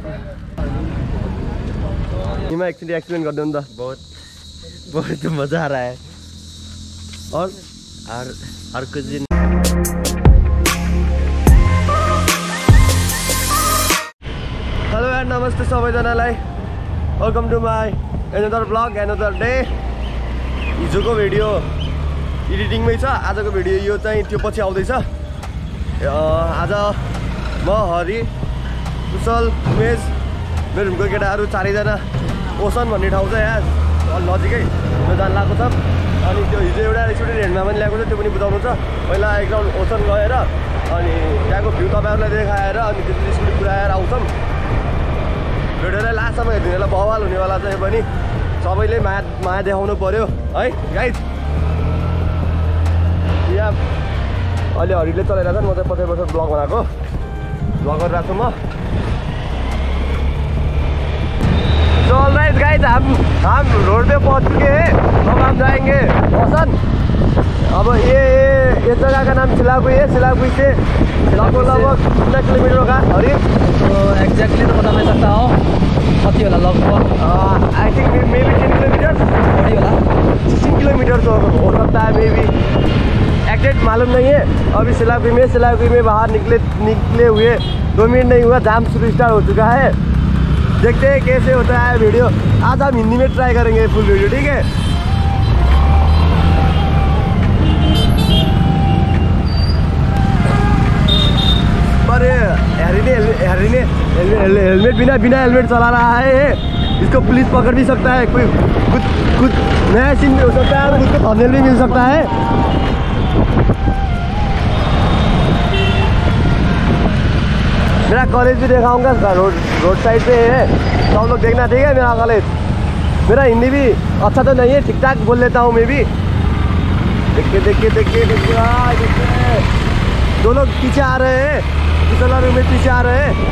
मैं actually explain कर दूँ तो बहुत मज़ा आ रहा है और हर कुछ दिन। हेलो एन्ड नमस्ते सबैजनालाई, welcome to my another vlog another day. हिजोको भिडियो एडिटिङमै छ, आजको भिडियो यो चाहिँ त्यो पछि आउँदैछ। आज म हरि कुशल उमेश मेरो रुमको केटाहरू चारैजना ओसन भन्ने ठाउँ छ यहाँ नजिकै जान लागेको छ। अनि त्यो हिजो एउटा स्टुडेन्टमा पनि ल्याएको छ, त्यो पनि बुझाउनु छ। पहिला एक राउन्ड ओसन गएर अनि त्यहाँको भ्यू तपाईँहरूलाई देखाएर अनि त्यो स्कुटी पुऱ्याएर आउँछौँ। भिडियोलाई लास्टसम्म हेर्दिनेलाई बवाल हुनेवाला चाहिँ पनि सबैले माया देखाउनु पर्यो है गाइज। यहाँ अहिले हरिले चलाइरहेको छ, म चाहिँ पछि ब्लग बनाएको ब्लग गरिरहेको छु म। तो ऑलराइट गाइस, हम रोड पे पहुंच चुके हैं। अब हम जाएंगे ओसन। अब ये जगह का नाम सिलागुई है। सिलागुई से लगभग कितना किलोमीटर होगा हरी? तो एग्जैक्टली तो पता नहीं सकता हूँ, कति होला लगभग I think may be 10 kilometre बड़ी होला 16 किलोमीटर हो सकता है मे बी, एग्जैक्ट मालूम नहीं है। अभी सिलागुई में बाहर निकले हुए 2 मिनट नहीं हुआ, जाम शुरू स्टार्ट हो चुका है। देखते हैं कैसे होता है वीडियो। आज हम हिंदी में ट्राई करेंगे फुल वीडियो, ठीक है। पर हैरी ने हेलमेट बिना हेलमेट चला रहा है। इसको पुलिस पकड़ भी सकता है, कोई कुछ नया सीन भी हो सकता है, कुछ को थंबनेल भी मिल सकता है। मेरा कॉलेज भी दिखाऊंगा, रोड साइड पे है, तो हम लोग देखना, ठीक है। मेरा कॉलेज, मेरा हिंदी भी अच्छा तो नहीं है, ठीक ठाक बोल लेता हूँ मैं भी। देखिए दो लोग पीछे आ रहे हैं, कुशल में पीछे आ रहे हैं।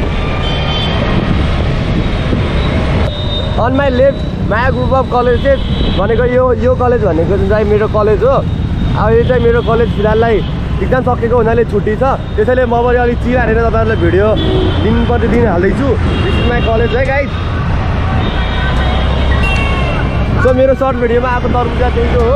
On my left Maya group of colleges भनेको यो कलेज भनेको चाहिँ मेरो कलेज हो। अब यो चाहिँ मेरो कलेज फिलहाललाई एक्जाम सकेको हुनाले छुट्टी छ, त्यसैले म पनि अलिक चिर हालेर तपाईँहरूलाई भिडियो दिन प्रतिदिन हाल्दैछु। दिस इज माई कलेज है गाइज। सो मेरो सर्ट भिडियोमा आएको तरबुजा त्यही हो।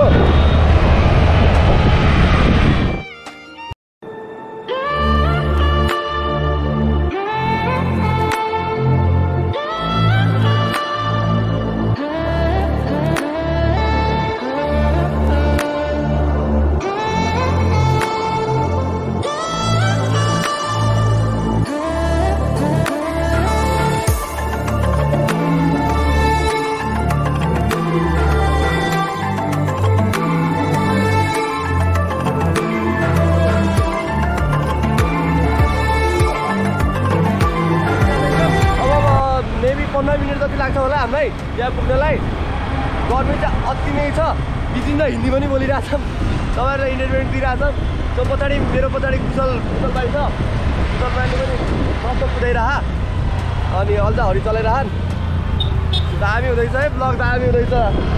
हामीलाई यहाँ पुग्नलाई गर्मी चाहिँ अति नै छ। बिचिन हिन्दी पनि बोलिरहेछौँ, तपाईँहरूलाई इन्टरटेनमेन्ट दिइरहेछौँ। त्यो पछाडि मेरो पछाडि कुशल भाइ छ, कुशल भाइले पनि मस्त कुदाइरह अनि अल्झ हरि चलाइरहन्। दामी हुँदैछ है, ब्लग दामी हुँदैछ।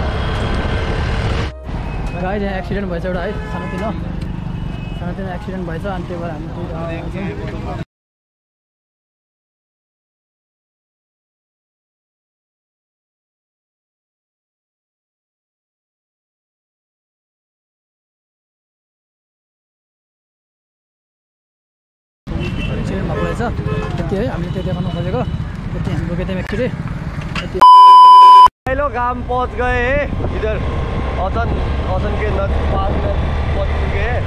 गाइस यहाँ एक्सिडेन्ट भएछ एउटा है, सानोतिनो एक्सिडेन्ट भएछ अनि त्यही भएर हामी त्यति है, हामीले त्यो देखाउन खोजेको। त्यति हामी गएको थियौँ एक्चुअली। लोग हम पहुंच गए हैं इधर ओसन के पास में पहुंच चुके हैं।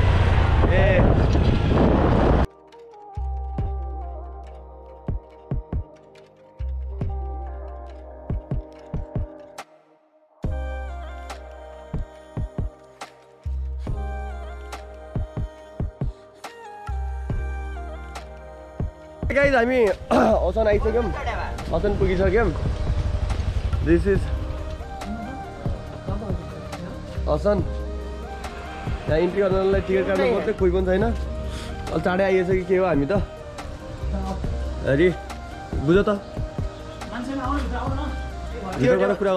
गाइज हामी ओसन आइसक्यौँ, ओसन पुगिसक्यौँ। This is ocean. यहाँ इन्ट्री गर्नलाई टिकट काट्नु पर्छ, कोही पनि छैन। अलि चाँडै आइएछ कि के हो हामी त। अरे बुझ त भित्रबाट कुरा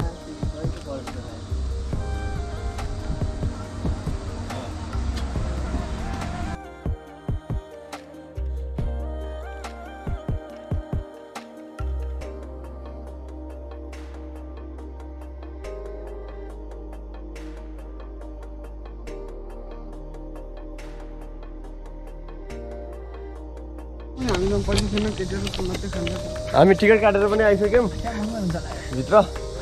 हामी टिकट काटेर पनि आइसक्यौँ भित्र।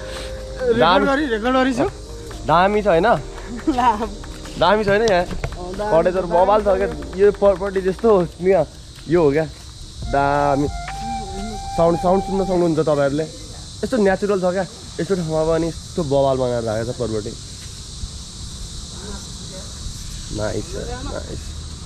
दामी छ होइन? दामी छ होइन? यहाँ कटेजहरू बबाल छ क्या। यो प्रपर्टी जस्तो यहाँ यो हो क्या। दामी साउन्ड सुन्न सक्नुहुन्छ तपाईँहरूले। यस्तो नेचुरल छ क्या। यस्तो ठाउँमा पनि यस्तो बवाल बनाएर राखेको छ प्रपर्टी। Nice nice.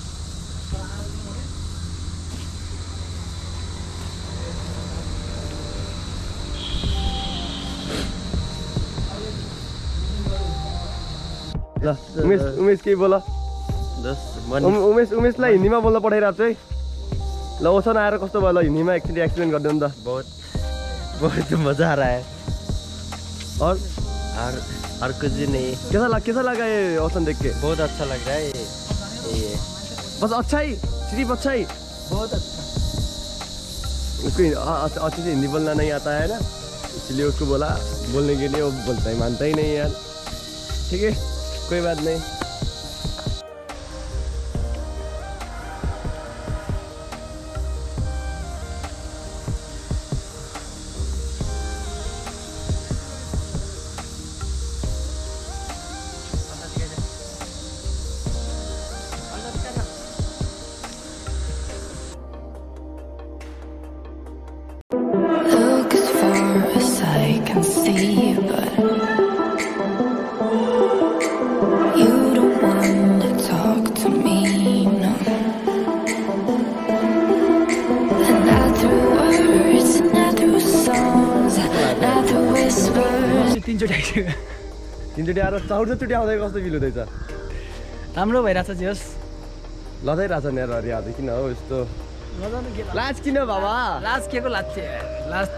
ल उमेश केही बोल। उमेशलाई हिन्दीमा बोल्न पठाइरहेको छु है। ल ओसन आएर कस्तो भयो ल हिन्दीमा एकचोटि एक्सप्लेन गरिदिनु नि त। बहुत मजा आ रहा है और कुछ भी नहीं। कैसा लगा ये ओसन देख के? बहुत अच्छा लग रहा है ये बस अच्छा ही, सिर्फ अच्छा ही। बहुत अच्छा। उसको अच्छे से हिंदी बोलना नहीं आता है ना, इसलिए उसको बोला बोलने के लिए। वो बोलता ही मानता ही नहीं यार। ठीक है कोई बात नहीं। Look as far as I can see, but you don't want to talk to me, no. And not through words, not through songs, not through whispers. तीनचोटि आइसक्यो। तीनचोटि आएर चौथोचोटि आउँदै कस्तो फिल हुँदैछ? राम्रो भइरहेछ जे होस्। लजाइरहेछ नि यार अरे आज किन हो यस्तो लाज किन बाबा? लाज के को लाज थियो लाज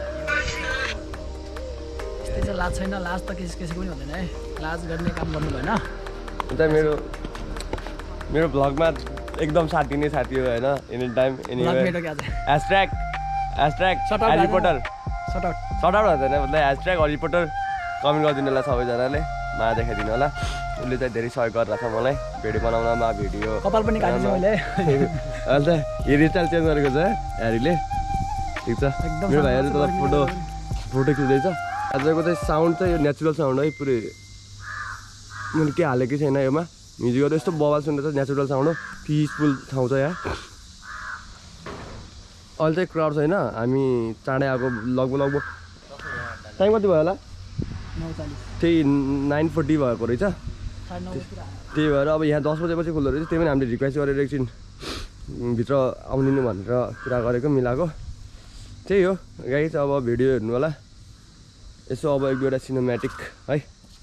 यस्तै चाहिँ लाज छैन। लाज त कसैको पनि हुँदैन है। लाज गर्ने काम गर्नु भएन। अन्त मेरो भ्लगमा एकदम साथी नै साथी हो होइन। Any time anywhere hashtag reporter short out हुँदैन मतलब ह्यासट्याग रिपोर्टर कमेन्ट गरिदिनु होला सबैजनाले। मा देखाइदिनु होला। उसले चाहिँ धेरै सहयोग गरिरहेछ मलाई भिडियो बनाउनमा। भिडियो कपाल पनि काटिदिनु मैले। अन्त हेयरस्टाइल चेन्ज गरेको छ ह्यारीले। ठिक छ मेरो भाइहरू त फोटो खिच्दैछ। आजको चाहिँ साउन्ड चाहिँ यो नेचुरल साउन्ड है पुरै। मैले के हालेकै छैन योमा म्युजिकहरू। यस्तो बवाल सुन्दा चाहिँ नेचुरल साउन्ड हो। पिसफुल ठाउँ छ यहाँ। अहिले चाहिँ क्राउड छैन। हामी चाँडै आएको लगभग टाइम कति भयो होला? त्यही 9:40 भएको रहेछ। त्यही भएर अब यहाँ 10 बजेपछि खुल्दो रहेछ। त्यही पनि हामीले रिक्वेस्ट गरेर एकछिन भित्र आउदिनु भनेर कुरा गरेको मिलाएको। त्यही हो गाइस। अब भिडियो हेर्नु होला यसो। अब एक दुईवटा सिनेमेटिक है।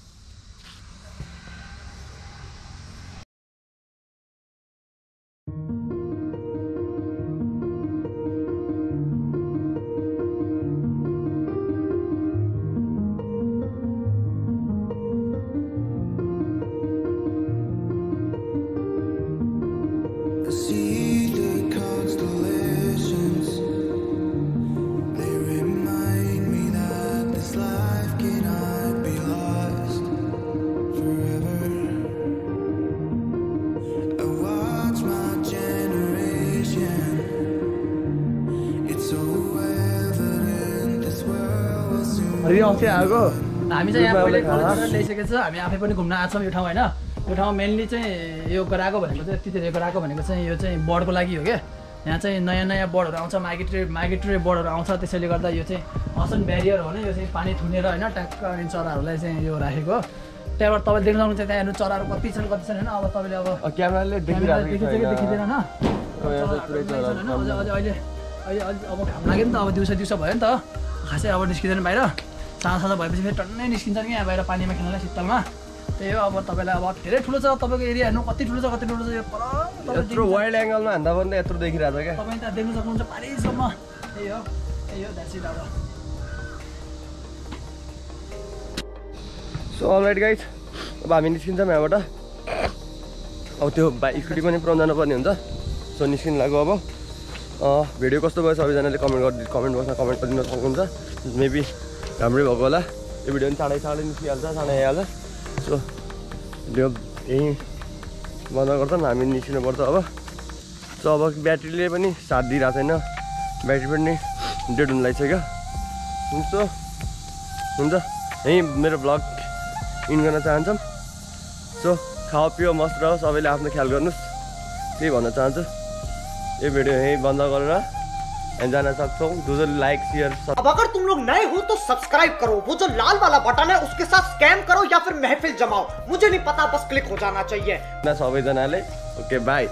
आएको हामी चाहिँ यहाँ पहिले कलेजबाट ल्याइसकेको छ। हामी आफै पनि घुम्न आएको छौँ यो ठाउँ होइन। यो ठाउँ मेनली चाहिँ यो गराएको भनेको चाहिँ तितेर गराएको भनेको चाहिँ यो चाहिँ बर्डको लागि हो क्या। यहाँ चाहिँ नयाँ बर्डहरू आउँछ। माइग्रेटरी बर्डहरू आउँछ। त्यसैले गर्दा यो चाहिँ असन ब्यारियर हो नि। यो चाहिँ पानी थुनेर होइन ट्याक्क अनि चराहरूलाई चाहिँ यो राखेको। त्यहाँबाट तपाईँले देख्न सक्नुहुन्छ त्यहाँ हेर्नु चराहरू कति छन् होइन। अब तपाईँले अब क्यामेराले देखिँदैन होइन। अहिले अब घाम लाग्यो नि त। अब दिउँसो भयो नि त। खासै अब निस्किँदैन बाहिर। साँझ भएपछि फेरि टन्नै निस्किन्छ नि यहाँ बाहिर पानीमा खेल्नलाई शीतलमा। त्यही हो। अब तपाईँलाई अब धेरै ठुलो छ तपाईँको एरिया हेर्नु कति ठुलो छ यो पर। यत्रो वाइड एङ्गलमा हान्दा पनि यत्रो देखिरहेको छ क्या। तपाईँ त्यहाँ देख्न सक्नुहुन्छ पारिसम्म। त्यही हो द्याट्स इट। अब सो अलराइट गाइज अब हामी निस्किन्छौँ यहाँबाट। अब त्यो स्कुटी पनि पुऱ्याउनु जानुपर्ने हुन्छ। सो निस्किनु लाग्यो अब। भिडियो कस्तो भयो सबैजनाले कमेन्ट बक्समा कमेन्ट गरिदिन सक्नुहुन्छ। मेबी राम्रै भएको होला। यो भिडियो पनि चाँडै निस्किहाल्छ चाँडै आइहाल्छ। सो भिडियो यहीँ बन्द गर्छौँ। हामी निस्किनुपर्छ अब। सो अब ब्याट्रीले पनि साथ दिइरहेको छैन। ब्याट्री पनि डेड हुन लागिसक्यो हुन्छ यहीँ मेरो ब्लग इन गर्न चाहन्छौँ सो खाओ पियो मस्त रहो सबैले आफ्नो ख्याल गर्नुहोस् त्यही भन्न चाहन्छु यो भिडियो यहीँ बन्द गरेर जान सक्छौँ जो लाइक शेयर अब अगर तुम लोग नए हो तो सब्सक्राइब करो वो जो लाल वाला बटन है उसके साथ स्कैम करो या फिर महफिल जमाओ मुझे नहीं पता बस क्लिक हो जाना चाहिए सबैजनाले ओके बाई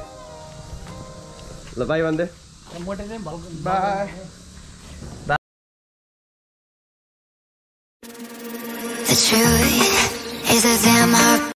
ल बाई भन्दै bye The truth is a damn hard